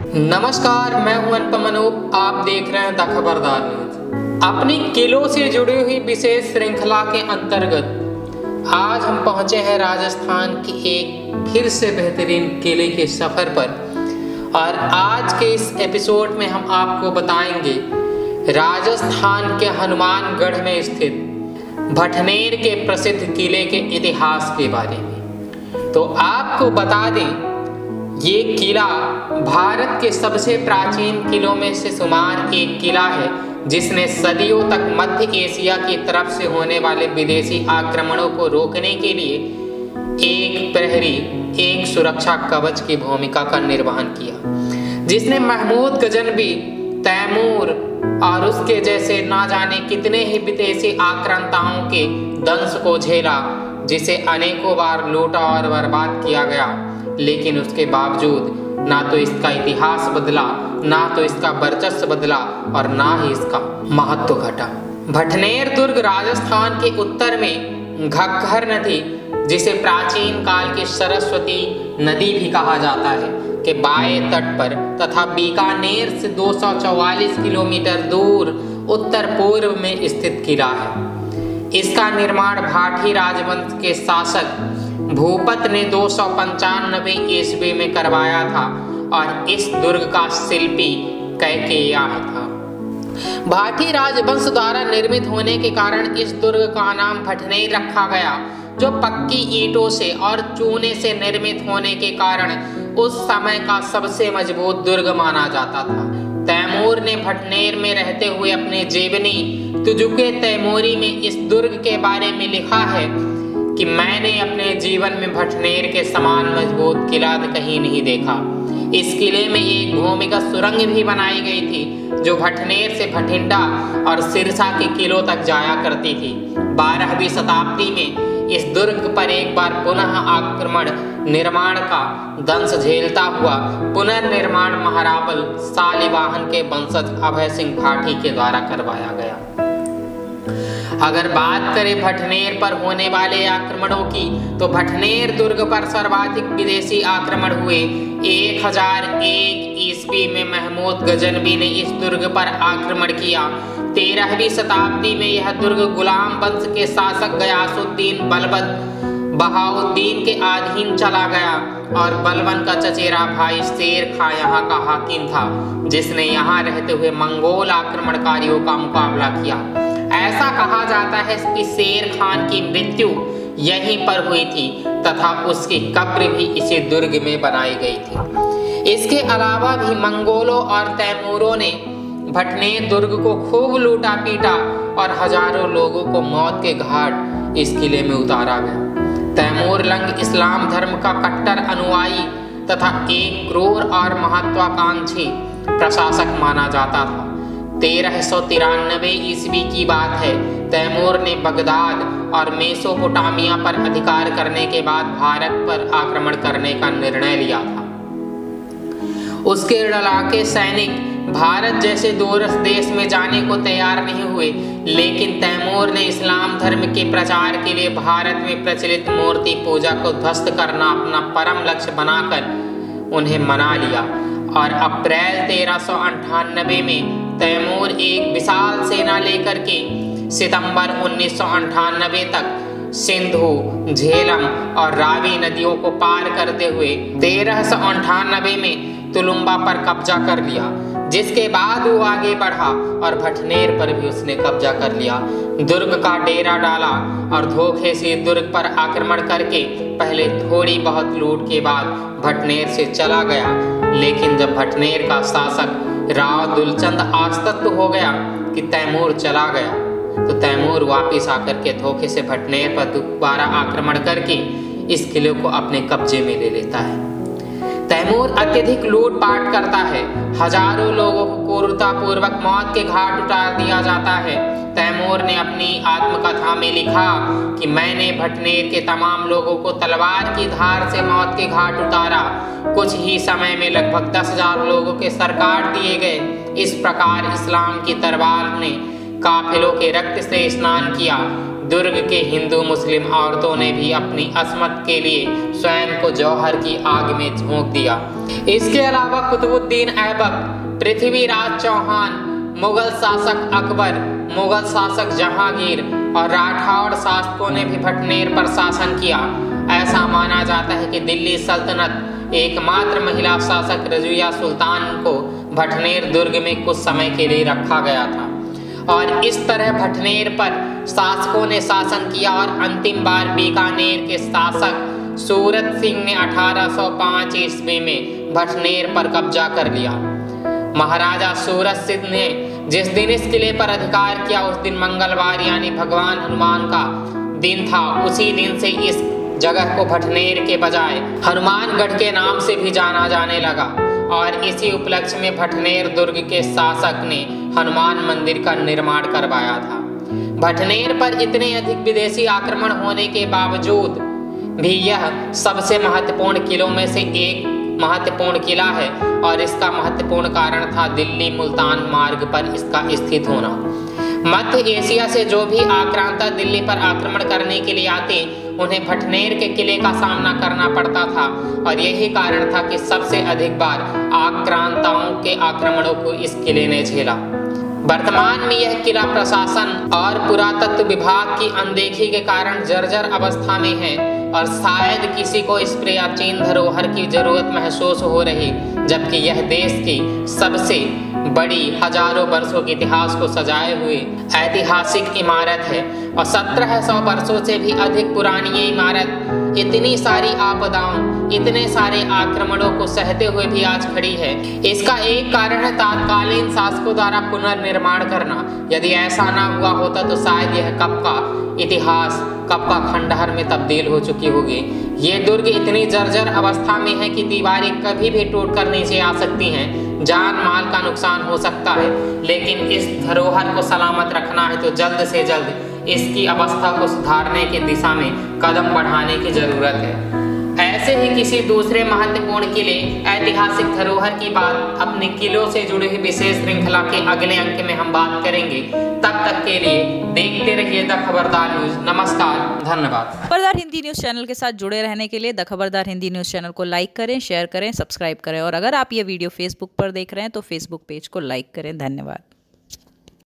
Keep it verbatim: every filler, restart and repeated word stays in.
नमस्कार, मैं हूं अनुपम अनूप। आप देख रहे हैं द खबरदार न्यूज। अपनी किलों से जुड़ी हुई विशेष श्रृंखला के अंतर्गत आज हम पहुंचे हैं राजस्थान की एक फिर से बेहतरीन किले के सफर पर। और आज के इस एपिसोड में हम आपको बताएंगे राजस्थान के हनुमानगढ़ में स्थित भटनेर के प्रसिद्ध किले के इतिहास के बारे में। तो आपको बता दें, ये किला भारत के सबसे प्राचीन किलों में से शुमार एक किला है, जिसने सदियों तक मध्य एशिया की तरफ से होने वाले विदेशी आक्रमणों को रोकने के लिए एक प्रहरी, एक सुरक्षा कवच की भूमिका का निर्वहन किया, जिसने महमूद गजनवी, तैमूर और उसके जैसे ना जाने कितने ही विदेशी आक्रांताओं के दंश को झेला, जिसे अनेकों बार लूटा और बर्बाद किया गया। लेकिन उसके बावजूद ना तो इसका इतिहास बदला, ना तो इसका वर्चस्व बदला और ना ही इसका महत्व घटा। भटनेर दुर्ग राजस्थान के उत्तर में घग्घर नदी, जिसे प्राचीन काल की सरस्वती नदी भी कहा जाता है, के बाएं तट पर तथा बीकानेर से दो सौ चौवालीस किलोमीटर दूर उत्तर पूर्व में स्थित किला है। इसका निर्माण भाटी राजवंश के शासक भूपत ने दो सौ पंचानवे ईस्वी में करवाया था और इस दुर्ग का शिल्पी कैकेयी था। भाटी राजवंश द्वारा निर्मित होने के कारण इस दुर्ग का नाम भटनेर रखा गया, जो पक्की ईंटों से और चूने से निर्मित होने के कारण उस समय का सबसे मजबूत दुर्ग माना जाता था। तैमूर ने भटनेर में रहते हुए अपने जीवनी तुजुके तैमूरी में इस दुर्ग के बारे में लिखा है कि मैंने अपने जीवन में भटनेर के समान मजबूत किला कहीं नहीं देखा। इस किले में एक भूमिगत सुरंग भी बनाई गई थी, जो भटनेर से भटिंडा और सिरसा के किलों तक जाया करती थी। बारहवीं शताब्दी में इस दुर्ग पर एक बार पुनः आक्रमण निर्माण का दंश झेलता हुआ पुनर्निर्माण महारावल शालिवाहन के वंशज अभय सिंह भाटी के द्वारा करवाया गया। अगर बात करें भटनेर पर होने वाले आक्रमणों की, तो भटनेर दुर्ग पर सर्वाधिक विदेशी आक्रमण हुए। एक हजार एक ईस्वी में महमूद गजनवी ने इस दुर्ग पर आक्रमण किया। तेरहवीं शताब्दी में यह दुर्ग गुलाम वंश के शासक गयासुद्दीन बलबन बहाउद्दीन के अधीन चला गया और बलबन का चचेरा भाई शेर खां यहाँ का हाकिम था, जिसने यहाँ रहते हुए मंगोल आक्रमणकारियों का मुकाबला किया। ऐसा कहा जाता है कि शेर खान की मृत्यु यहीं पर हुई थी तथा उसकी कब्र भी इसी दुर्ग में बनाई गई थी। इसके अलावा भी मंगोलों और तैमूरों ने भटनेर दुर्ग को खूब लूटा पीटा और हजारों लोगों को मौत के घाट इस किले में उतारा गया। तैमूर लंग इस्लाम धर्म का कट्टर अनुयायी तथा एक क्रूर और महत्वाकांक्षी प्रशासक माना जाता था। तेरह सौ तिरानवे ईस्वी की बात है। तैमूर ने बगदाद और मेसोपोटामिया पर अधिकार करने के बाद भारत पर आक्रमण करने का निर्णय लिया था। उसके लड़ाके सैनिक भारत जैसे दूरस्थ देश में जाने को तैयार नहीं हुए, लेकिन तैमूर ने इस्लाम धर्म के प्रचार के लिए भारत में प्रचलित मूर्ति पूजा को ध्वस्त करना अपना परम लक्ष्य बनाकर उन्हें मना लिया। और अप्रैल तेरह सौ अंठानबे में तैमूर एक विशाल सेना लेकर के सितंबर उन्नीस सौ अंठानबे तक सिंधु, झेलम और रावी नदियों को पार करते हुए तेरह सौ अंठानबे में तुलुम्बा पर कब्जा कर लिया, जिसके बाद वो आगे बढ़ा और भटनेर पर भी उसने कब्जा कर लिया। दुर्ग का डेरा डाला और धोखे से दुर्ग पर आक्रमण करके पहले थोड़ी बहुत लूट के बाद भटनेर से चला गया। लेकिन जब भटनेर का शासक राव दुलचंद आश्वस्त हो गया कि तैमूर चला गया, तो तैमूर वापिस आकर के धोखे से भटनेर पर दोबारा आक्रमण करके इस किले को अपने कब्जे में ले लेता है। तैमूर अत्यधिक लूटपाट करता है। हजारों लोगों को क्रूरतापूर्वक मौत के घाट उतार दिया जाता है। तैमूर ने अपनी आत्मकथा में लिखा कि मैंने भटनेर के तमाम लोगों को तलवार की धार से मौत के घाट उतारा। कुछ ही समय में लगभग दस हजार लोगों के सर काट दिए गए। इस प्रकार इस्लाम की तलवार ने काफिलों के रक्त से स्नान किया। दुर्ग के हिंदू मुस्लिम औरतों ने भी अपनी असमत के लिए स्वयं को जौहर की आग में झोंक दिया। इसके अलावा कुतुबुद्दीन ऐबक, पृथ्वीराज चौहान, मुगल शासक अकबर, मुगल शासक जहांगीर और राठौड़ शासकों ने भी भटनेर पर शासन किया। ऐसा माना जाता है कि दिल्ली सल्तनत एकमात्र महिला शासक रज़िया सुल्तान को भटनेर दुर्ग में कुछ समय के लिए रखा गया था और इस तरह भटनेर पर शासकों ने शासन किया और अंतिम बार बीकानेर के शासक सूरत सिंह ने अठारह सौ पाँच ईस्वी में भटनेर पर कब्जा कर लिया। महाराजा सूरत सिंह ने जिस दिन इस किले पर अधिकार किया उस दिन मंगलवार यानी भगवान हनुमान का दिन था। उसी दिन से इस जगह को भटनेर के बजाय हनुमानगढ़ के नाम से भी जाना जाने लगा और इसी उपलक्ष्य में भटनेर दुर्ग के शासक ने हनुमान मंदिर का निर्माण करवाया था। भटनेर पर इतने अधिक विदेशी आक्रमण होने के बावजूद भी यह सबसे महत्वपूर्ण किलों में से एक महत्वपूर्ण किला है और इसका महत्वपूर्ण कारण था दिल्ली मुल्तान मार्ग पर इसका स्थित होना। मध्य एशिया से जो भी आक्रांता दिल्ली पर आक्रमण करने के लिए आते उन्हें भटनेर के किले का सामना करना पड़ता था और यही कारण था कि सबसे अधिक बार आक्रांताओं के आक्रमणों को इस किले ने झेला। वर्तमान में यह किला प्रशासन और पुरातत्व विभाग की अनदेखी के कारण जर्जर अवस्था में है और शायद किसी को इस प्राचीन धरोहर की जरूरत महसूस हो रही, जबकि यह देश की सबसे बड़ी हजारों वर्षों के इतिहास को सजाए हुए ऐतिहासिक इमारत है और सत्रह सौ वर्षों से भी अधिक पुरानी ये इमारत इतनी सारी आपदाओं, इतने सारे आक्रमणों को सहते हुए भी आज खड़ी है। इसका एक कारण है तात्कालीन शासकों द्वारा पुनर्निर्माण करना। यदि ऐसा ना हुआ होता तो शायद यह कब का इतिहास कब का खंडहर में तब्दील हो चुकी होगी। ये दुर्ग इतनी जर्जर अवस्था में है कि दीवारें कभी भी टूटकर नीचे आ सकती हैं, जान माल का नुकसान हो सकता है, लेकिन इस धरोहर को सलामत रखना है तो जल्द से जल्द इसकी अवस्था को सुधारने की दिशा में कदम बढ़ाने की जरूरत है। ऐसे ही किसी दूसरे महत्वपूर्ण किले, ऐतिहासिक धरोहर की बात अपने किलों से जुड़ी हुई विशेष श्रृंखला के अगले अंक में हम बात करेंगे। तब तक के लिए देखते रहिए द खबरदार न्यूज। नमस्कार, धन्यवाद। खबरदार हिंदी न्यूज चैनल के साथ जुड़े रहने के लिए the Khabardar Hindi news channel को लाइक करें, शेयर करें, सब्सक्राइब करें और अगर आप ये वीडियो फेसबुक पर देख रहे हैं तो फेसबुक पेज को लाइक करें। धन्यवाद।